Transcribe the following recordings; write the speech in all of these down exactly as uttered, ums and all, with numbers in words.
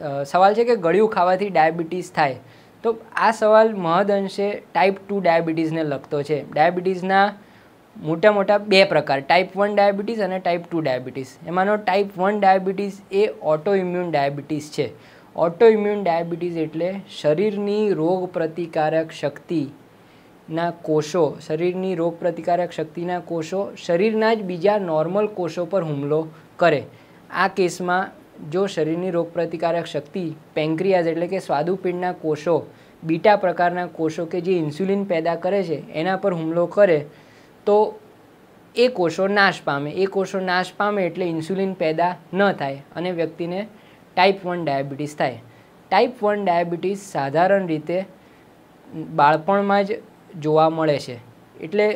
સવાલ છે કે ગળ્યું ખાવાથી ડાયાબિટીસ થાય, તો આ સવાલ મહદઅંશે ટાઈપ ટુ ડાયાબિટીસને લગતો છે. ડાયાબિટીસના મોટા મોટા બે પ્રકાર, ટાઈપ વન ડાયાબિટીસ અને ટાઈપ ટુ ડાયાબિટીસ. એમાંનો ટાઈપ વન ડાયાબિટીસ એ ઓટો ઇમ્યુન ડાયાબિટીસ છે. ઓટો ઇમ્યુન ડાયાબિટીસ એટલે શરીરની રોગ પ્રતિકારક શક્તિના કોષો શરીરની રોગ પ્રતિકારક શક્તિના કોષો શરીરના જ બીજા નોર્મલ કોષો પર હુમલો કરે. આ કેસમાં જો શરીરની રોગ પ્રતિકારક શક્તિ પેન્ક્રિયાઝ એટલે કે સ્વાદુપિંડના કોષો, બીટા પ્રકારના કોષો કે જે ઇન્સ્યુલિન પેદા કરે છે એના પર હુમલો કરે તો એ કોષો નાશ પામે. એ કોષો નાશ પામે એટલે ઇન્સ્યુલિન પેદા ન થાય અને વ્યક્તિને ટાઈપ વન ડાયાબિટીસ થાય. ટાઈપ વન ડાયાબિટીસ સાધારણ રીતે બાળપણમાં જ જોવા મળે છે. એટલે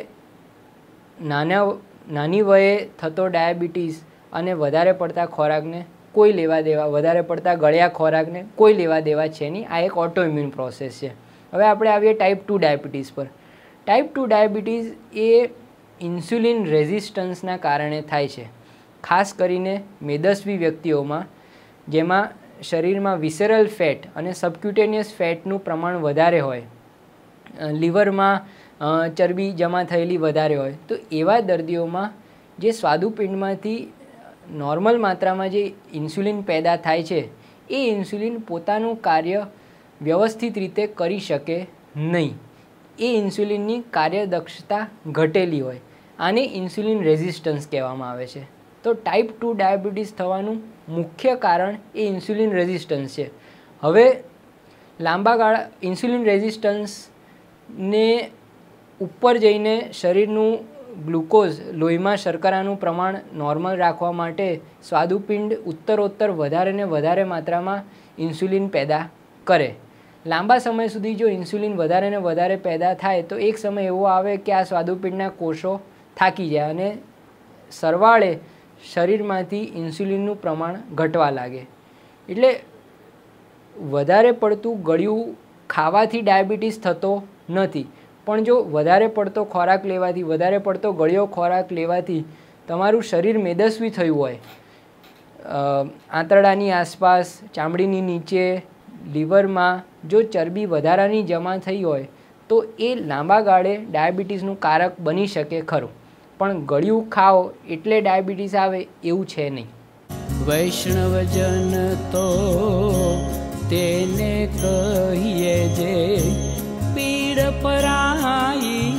નાના નાની વયે થતો ડાયાબિટીસ અને વધારે પડતા ખોરાકને કોઈ લેવા દેવા વધારે પડતા ગળ્યા ખોરાકને કોઈ લેવા દેવા છે નહીં. આ એક ઓટો ઇમ્યુન પ્રોસેસ છે. હવે આપણે આવીએ ટાઈપ ટુ ડાયાબિટીસ પર. ટાઈપ ટુ ડાયાબિટીસ એ ઇન્સ્યુલિન રેઝિસ્ટન્સના કારણે થાય છે. ખાસ કરીને મેદસ્વી વ્યક્તિઓમાં, જેમાં શરીરમાં વિસરલ ફેટ અને સબક્યુટેનિયસ ફેટનું પ્રમાણ વધારે હોય, લીવરમાં ચરબી જમા થયેલી વધારે હોય, તો એવા દર્દીઓમાં જે સ્વાદુપિંડમાંથી નોર્મલ માત્રામાં જે ઇન્સ્યુલિન પેદા થાય છે એ ઇન્સ્યુલિન પોતાનું કાર્ય વ્યવસ્થિત રીતે કરી શકે નહીં. એ ઇન્સ્યુલિનની કાર્યદક્ષતા ઘટેલી હોય. આને ઇન્સ્યુલિન રેઝિસ્ટન્સ કહેવામાં આવે છે. તો ટાઈપ ટુ ડાયાબિટીસ થવાનું મુખ્ય કારણ એ ઇન્સ્યુલિન રેઝિસ્ટન્સ છે. હવે લાંબા ગાળા ઇન્સ્યુલિન રેઝિસ્ટન્સને ઉપર જઈને શરીરનું ગ્લુકોઝ લોહીમાં શર્કરાનું પ્રમાણ નોર્મલ રાખવા માટે સ્વાદુપિંડ ઉત્તરોત્તર વધારે ને વધારે માત્રામાં ઇન્સ્યુલિન પેદા કરે. લાંબા સમય સુધી જો ઇન્સ્યુલિન વધારે ને વધારે પેદા થાય તો એક સમય એવો આવે કે આ સ્વાદુપિંડના કોષો થાકી જાય અને સરવાળે શરીરમાંથી ઇન્સ્યુલિનનું પ્રમાણ ઘટવા લાગે. એટલે વધારે પડતું ગળ્યું ખાવાથી ડાયાબિટીસ થતો નથી, પણ જો વધારે પડતો ખોરાક લેવાથી, વધારે પડતો ગળ્યો ખોરાક લેવાથી તમારું શરીર મેદસ્વી થયું હોય, આંતરડાની આસપાસ, ચામડીની નીચે, લીવરમાં જો ચરબી વધારાની જમા થઈ હોય તો એ લાંબા ગાળે ડાયાબિટીસનું કારક બની શકે ખરું. પણ ગળ્યું ખાઓ એટલે ડાયાબિટીસ આવે એવું છે નહીં. વૈષ્ણવજન તો તેને કહીએ જે પીડ પરાઈ.